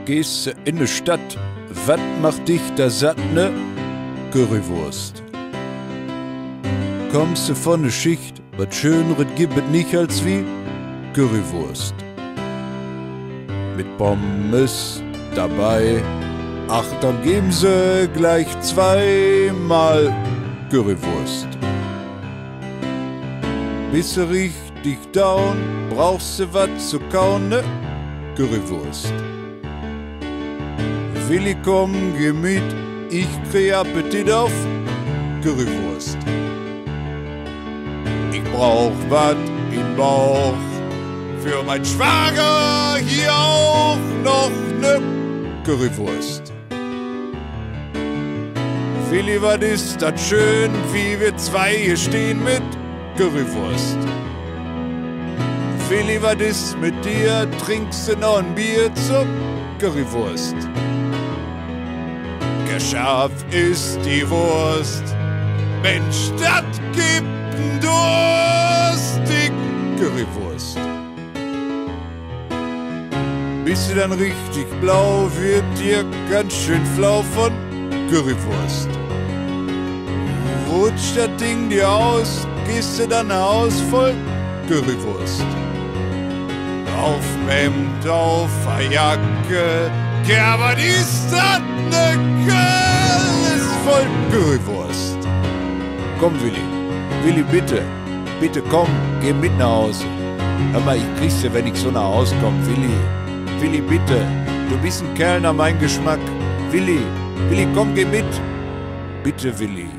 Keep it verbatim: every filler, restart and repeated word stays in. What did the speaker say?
gehst in ne Stadt, wat macht dich da satt, ne? Currywurst. Kommst du von ne Schicht, wat Schöneret gibt es nicht als wie Currywurst. Mit Pommes dabei, ach, dann geben sie gleich zweimal Currywurst. Bist du richtig down, brauchst du wat zu kauen, ne? Currywurst. Willi, komm, geh mit, ich krieg Appetit auf Currywurst. Ich brauch wat im Bauch, für mein Schwager hier auch noch ne Currywurst. Willi, wat ist dat schön, wie wir zwei hier stehen mit Currywurst. Willi, wat ist mit dir, trinkst du noch ein Bier zur Currywurst. Geschafft ist die Wurst, Mensch, dat gibt n Durst, die Currywurst. Bist du dann richtig blau, wird dir ganz schön flau von Currywurst. Rutscht das Ding dir aus, gehst du dann nach Haus voll Currywurst. Auf Hemd, auf a Jacke, ja, was ist das, ne Kerl, ist voll Currywurst. Komm, Willi, Willi, bitte, bitte komm, geh mit nach Hause. Hör mal, ich krieg's dir, wenn ich so nach Hause komm, Willi. Willi, bitte, du bist ein Kerl nach meinem Geschmack. Willi, Willi, komm, geh mit. Bitte, Willi.